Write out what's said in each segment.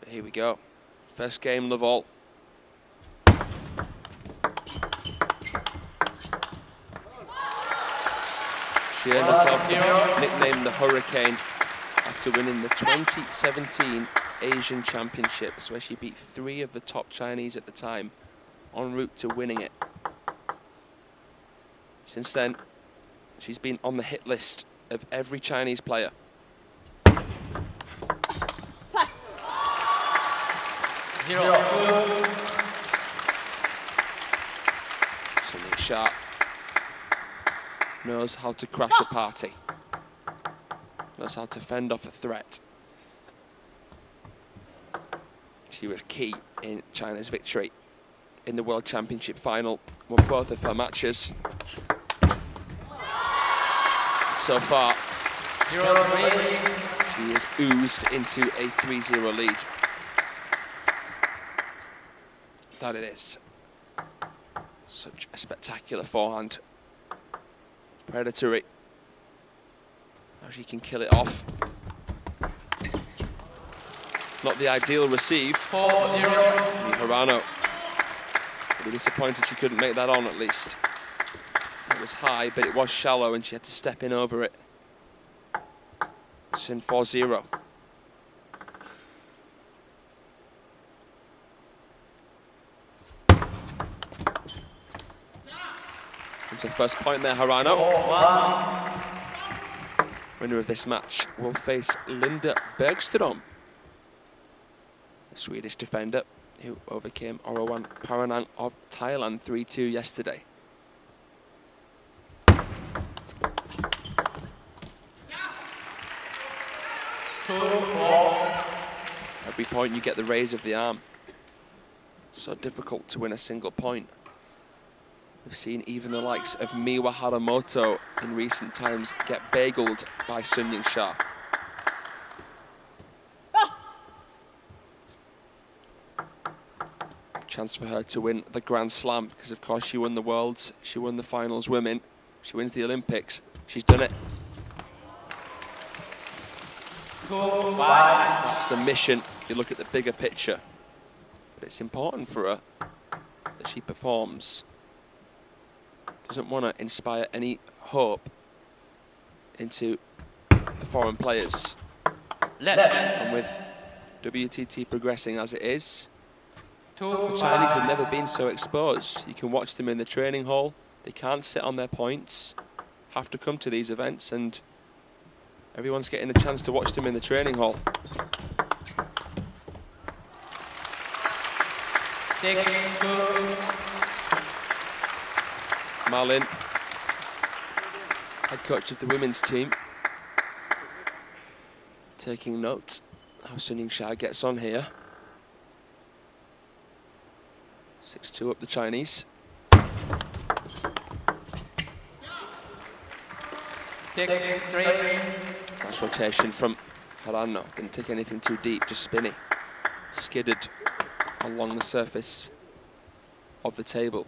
Here we go. First game, love all. She earned herself the nickname the Hurricane after winning the 2017 Asian Championships, where she beat 3 of the top Chinese at the time, en route to winning it. Since then, she's been on the hit list of every Chinese player. Something sharp. Knows how to crash a party. Knows how to fend off a threat. She was key in China's victory in the World Championship final. Won both of her matches. So far, she has oozed into a 3-0 lead. That it is. Such a spectacular forehand. Predatory. How she can kill it off. Not the ideal receive. Hirano. Be disappointed she couldn't make that on at least. It was high, but it was shallow and she had to step in over it. Sin 4-0. It's a first point there, Hirano. Winner of this match will face Linda Bergström, the Swedish defender who overcame Orrowan Paranang of Thailand 3-2 yesterday. Every point you get the raise of the arm. So difficult to win a single point. We've seen even the likes of Miwa Haramoto in recent times get bageled by Sun Ying-sha. Chance for her to win the Grand Slam, because of course she won the Worlds, she won the Finals Women, she wins the Olympics, she's done it. That's the mission if you look at the bigger picture. But it's important for her that she performs. Doesn't want to inspire any hope into the foreign players. And with WTT progressing as it is, the Chinese have never been so exposed. You can watch them in the training hall. They can't sit on their points, have to come to these events, and everyone's getting a chance to watch them in the training hall. Marlin, head coach of the women's team, taking note how Sun Ying-sha gets on here. 6-2 up the Chinese. 6-3. Nice rotation from Hirano. Didn't take anything too deep, just spinny. Skidded along the surface of the table.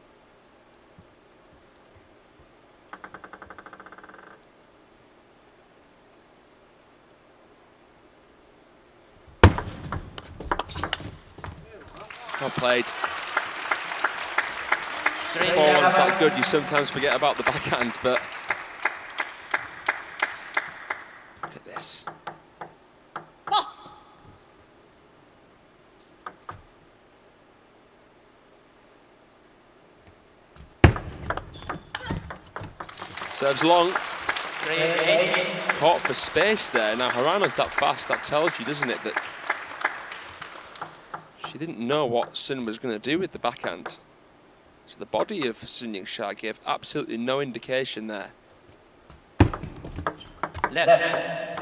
Well played. Forehand's that good, you sometimes forget about the backhand, but look at this. Serves long. Caught for space there. Now Hirano's that fast, that tells you, doesn't it, that she didn't know what Sun was going to do with the backhand. So the body of Sun Ying-sha gave absolutely no indication there. Left.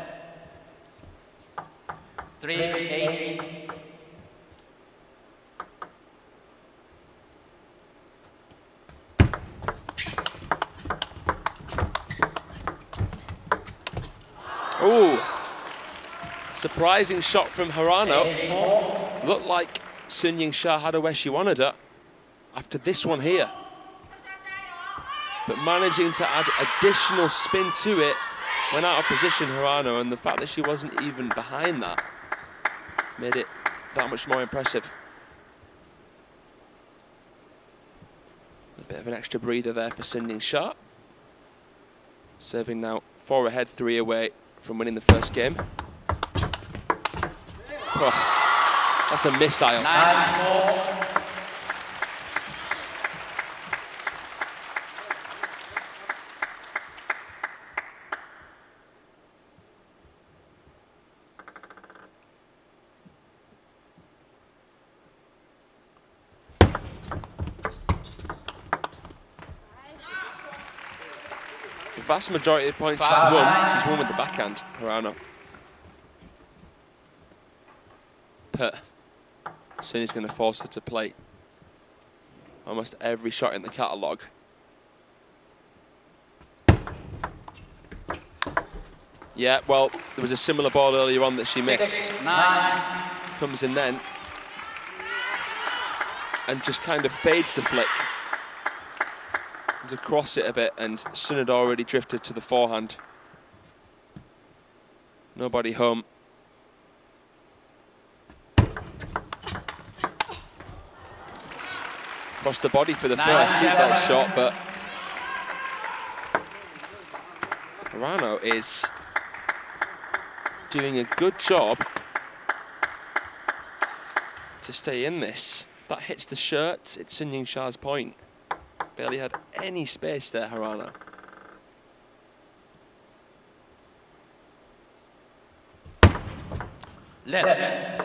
3-8. Ooh, surprising shot from Hirano. Looked like Sun Ying-sha had her where she wanted her after this one here. But managing to add additional spin to it, went out of position, Hirano, and the fact that she wasn't even behind that made it that much more impressive. A bit of an extra breather there for Sun Ying-sha. Serving now 4 ahead, 3 away from winning the first game. Oh, that's a missile. 9-4. The vast majority of the points she's won with the backhand, Hirano. But Sun is going to force her to play almost every shot in the catalogue. Yeah, well, there was a similar ball earlier on that she missed. 6-9. Comes in then and just kind of fades the flick. Comes across it a bit, and Sun had already drifted to the forehand. Nobody home. Across the body for the first seatbelt shot, but Hirano is doing a good job to stay in this. That hits the shirt, it's Sun Ying-sha's point. Barely had any space there, Hirano. Left.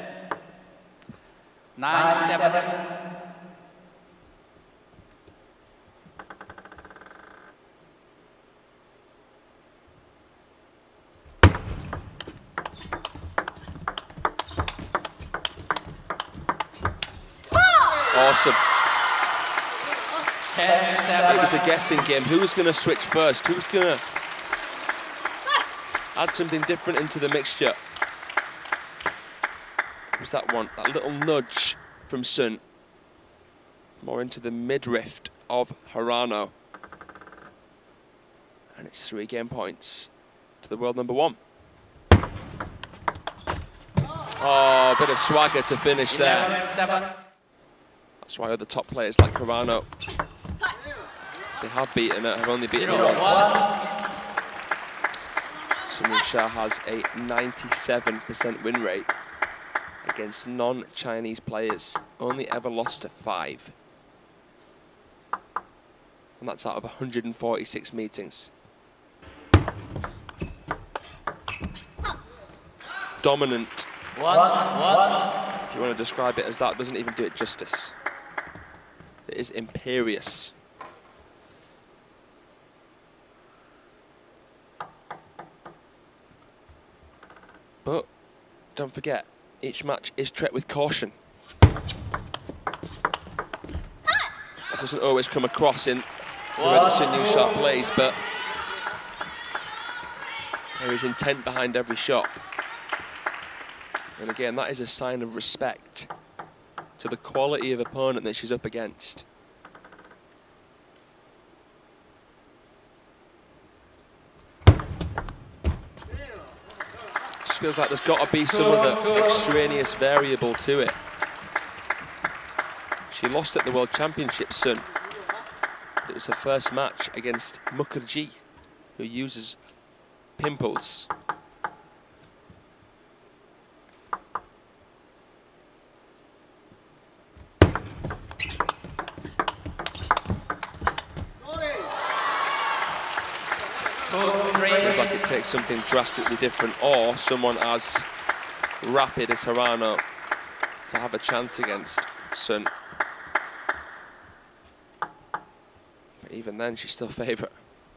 9-7. Awesome. 10-7. It was a guessing game. Who was going to switch first? Who was going to add something different into the mixture? It was that one, that little nudge from Sun. More into the midriff of Hirano. And it's 3 game points to the world number 1. Oh, a bit of swagger to finish there. 11-7. That's why other top players like Hirano, they have beaten her, have only beaten her once. Sun Ying-sha has a 97% win rate against non-Chinese players. Only ever lost to 5. And that's out of 146 meetings. Dominant. 1-1. If you want to describe it as that, doesn't even do it justice. It is imperious. But don't forget, each match is treated with caution. That doesn't always come across in the way that Sun Ying-sha plays, but there is intent behind every shot. And again, that is a sign of respect to the quality of opponent that she's up against. Just feels like there's got to be some other extraneous variable to it. She lost at the World Championships, Sun. It was her first match against Mukherjee, who uses pimples. Feels like it takes something drastically different, or someone as rapid as Hirano to have a chance against Sun. But even then, she's still favourite.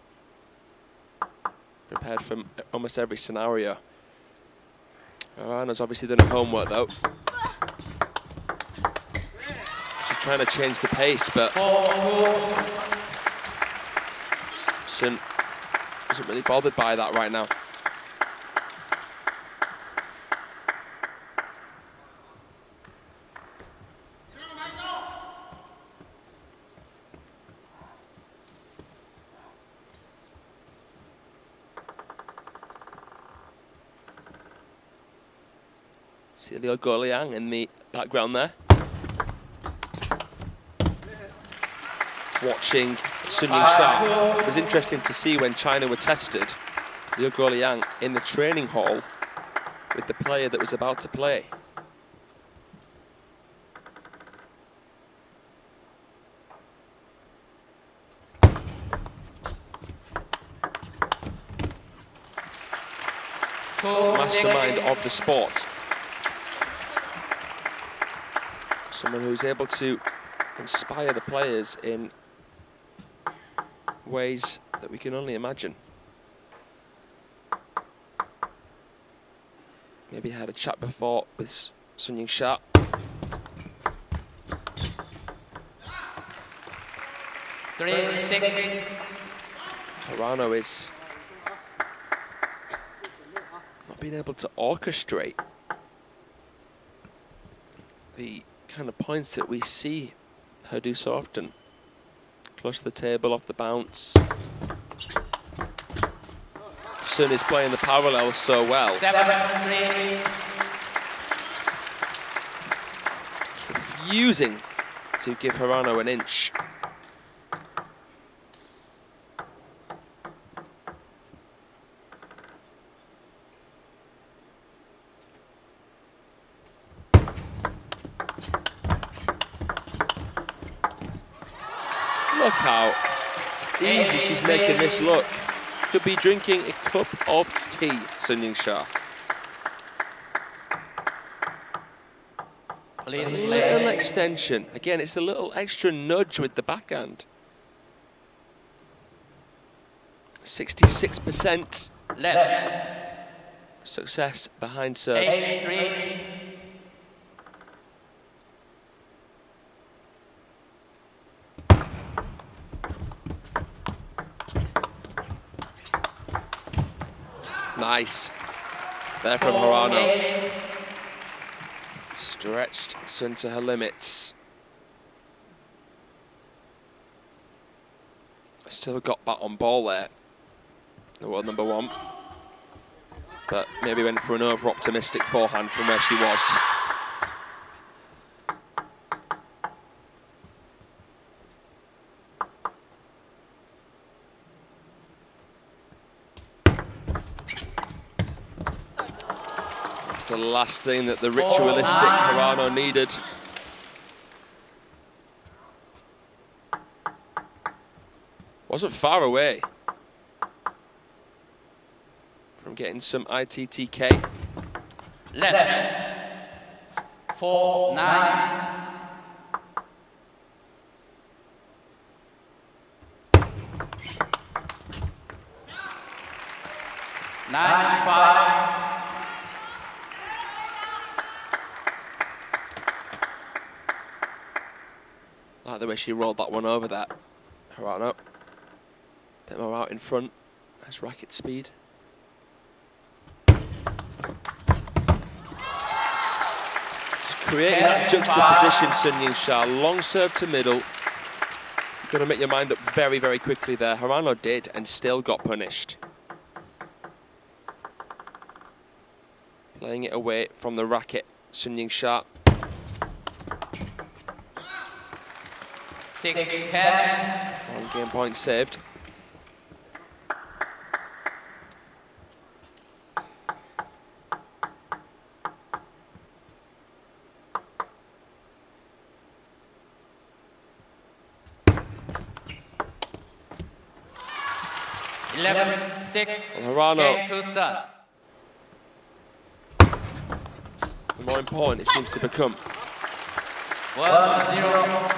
Prepared for almost every scenario. Hirano's obviously done her homework though. She's trying to change the pace, but Sun isn't really bothered by that right now. See Liu Guoliang in the background there. Watching Sun Yingsha, it was interesting to see when China were tested, Liu Guoliang in the training hall with the player that was about to play. Mastermind of the sport. Someone who's able to inspire the players in ways that we can only imagine. Maybe had a chat before with Sun Yingsha. Three, 6. Hirano is not being able to orchestrate the kind of points that we see her do so often. Close to the table, off the bounce. Sun is playing the parallels so well. 7-3. She's refusing to give Hirano an inch. Look how easy she's making this look. Could be drinking a cup of tea, Sun Yingsha. Please A little extension. Again, it's a little extra nudge with the backhand. 66% Left. success behind serves. 8-3. Nice. There from Hirano. Stretched Sun to her limits. Still got bat on ball there. The world number 1. But maybe went for an over-optimistic forehand from where she was. That's the last thing that the ritualistic Hirano needed. Wasn't far away from getting some ITTK. Left. 4-9. Nine, 5. Like the way she rolled that one over that. Hirano. Bit more out in front. Nice racket speed. Just creating that juxtaposition, Sun Yingsha. Long serve to middle. You've got to make your mind up very, very quickly there. Hirano did and still got punished. Playing it away from the racket, Sun Yingsha. 6-10. 1 game point saved. Hirano, to Sun. the more important it seems to become. 1-0.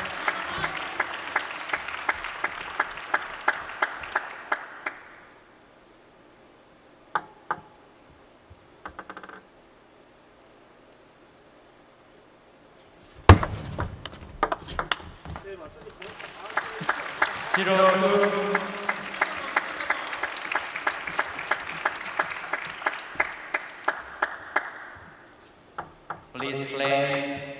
Please play.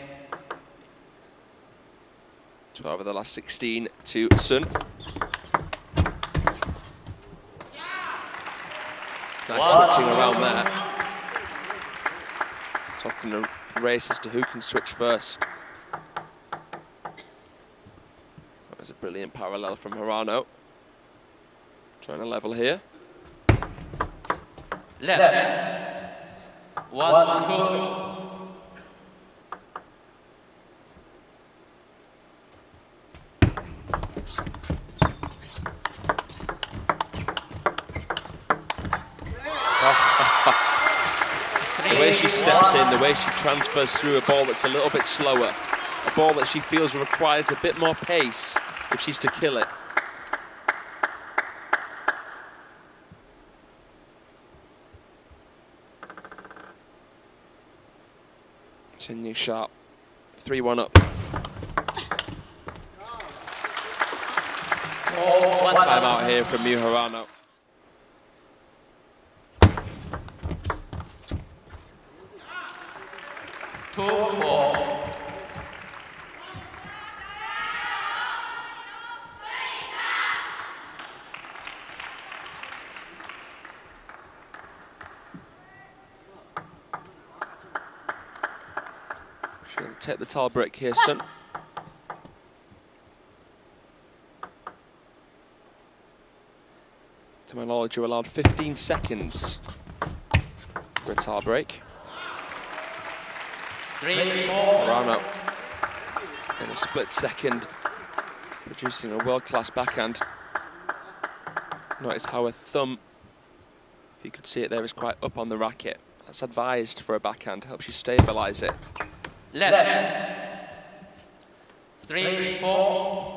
12 of the last 16 to Sun. Nice switching around there. It's off in a race as to who can switch first. That was a brilliant parallel from Hirano. Trying to level here. Left. 1, 2. The way she steps in, the way she transfers through a ball that's a little bit slower, a ball that she feels requires a bit more pace if she's to kill it. Continue sharp. 3-1 up. Time out here from Miu Hirano. She'll take the tall break here, Sun. To my knowledge, you're allowed 15 seconds for a tall break. 3, 4. Hirano in a split second, producing a world-class backhand. Notice how her thumb, if you could see it there, is quite up on the racket. That's advised for a backhand, helps you stabilise it. Left. 3, 4.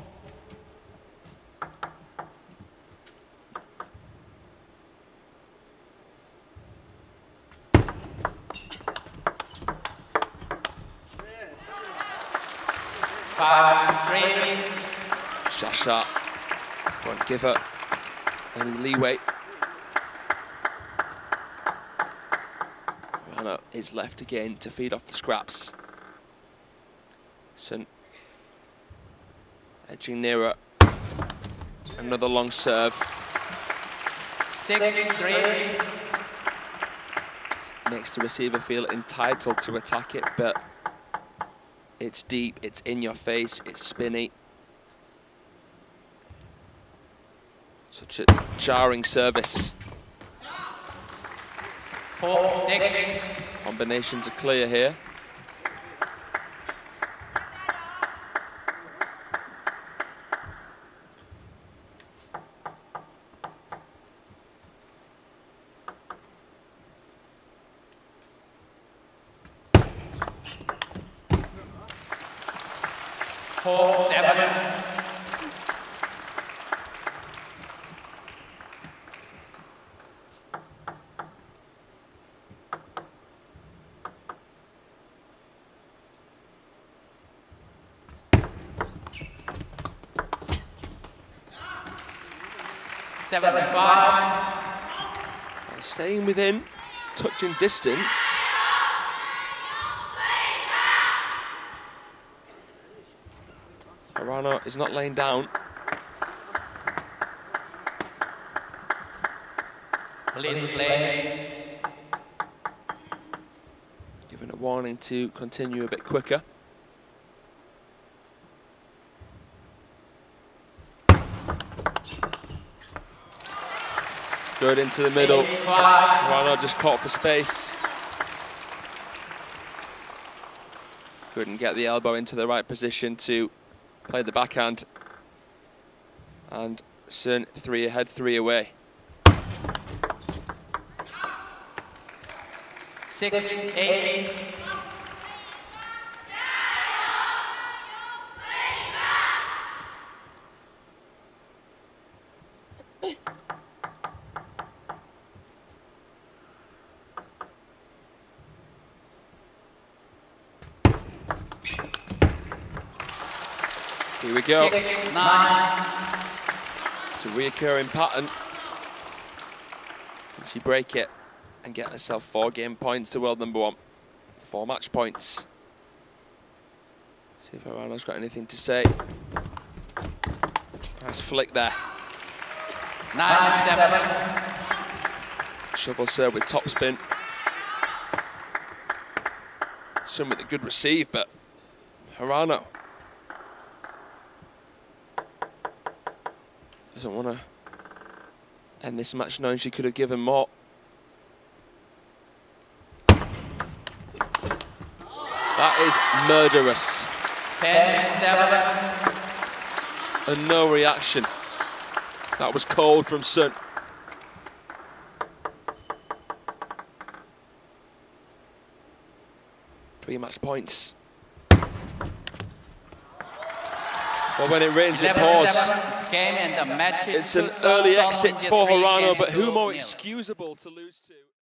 Shasha won't give her any leeway. Hirano is left again to feed off the scraps. Sun edging nearer. Another long serve. 6-3. Makes the receiver feel entitled to attack it, but it's deep, it's in your face, it's spinny. Such a jarring service. 4-6. Combinations are clear here. Staying within touching distance. Hirano is not laying down. Please play. Given a warning to continue a bit quicker. Good into the middle. Hirano just caught for space. Couldn't get the elbow into the right position to play the backhand. And Sun 3 ahead, 3 away. 6-8. Here we go. 6-9. It's a reoccurring pattern. Can she break it and get herself 4 game points to world number 1? 4 match points. See if Hirano's got anything to say. Nice flick there. 9-7. Shovel serve with topspin. Sun with a good receive, but Hirano doesn't want to end this match knowing she could have given more. That is murderous. 10-7. And no reaction. That was cold from Sun. Three match points. Well, when it rains, it pours. Game and the match. It's an early exit for Hirano, but who more excusable to lose to?